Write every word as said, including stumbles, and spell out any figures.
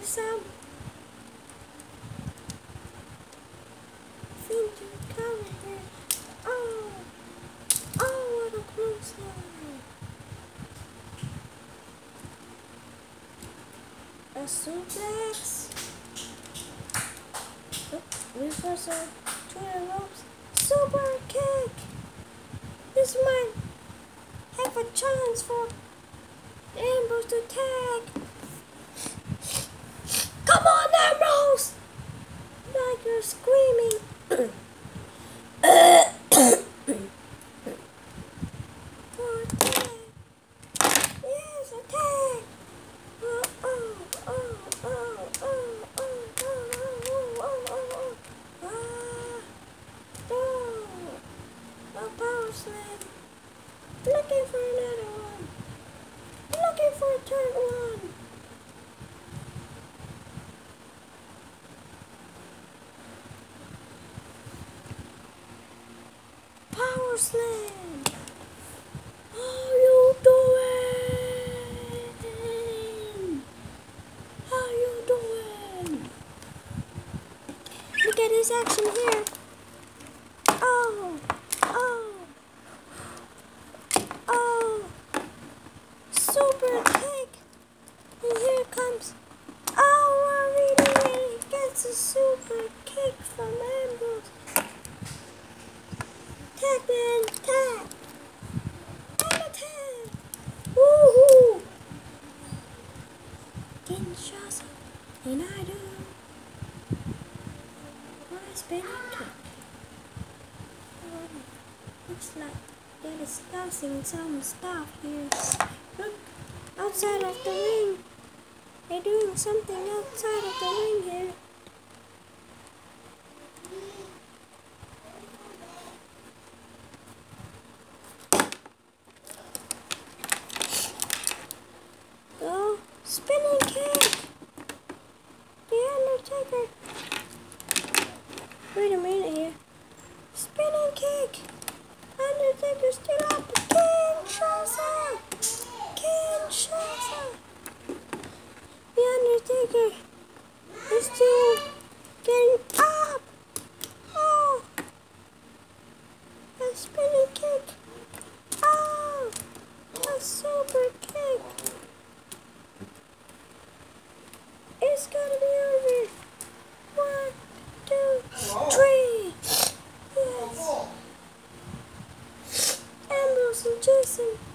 some. I think you're coming here. Oh, oh, what a close line. A suplex. Oh, reversal to the ropes. Super kick. This might have a chance for Ambrose to tag. Come on, Ambrose! Liger screaming. For a tag. Yes, a tag. Oh, oh, oh, oh, oh, oh, oh, oh, oh, oh, oh. Ah, oh. A power slam. Looking for another one. Looking for a third one. Power slam. How you doing? How you doing? Look at his action here. Oh, oh, oh. Super kick. And here it comes. Oh, Warrior gets a super kick from Ambrose. Tag, man, tag. And a tag. Woohoo. Kinshasa. And I do. My spinning kick. Oh, looks like they're discussing some stuff here. Look, outside of the ring. They're doing something outside of the ring here. Go, spinning kick. The Undertaker. Wait a minute here. Spinning kick. Undertaker still up. Kinshasa. Kinshasa. The Undertaker is still getting up. Oh, a spinning kick. Oh, a super kick. It's gonna be over. One, two, three. Yes. Ambrose and JSon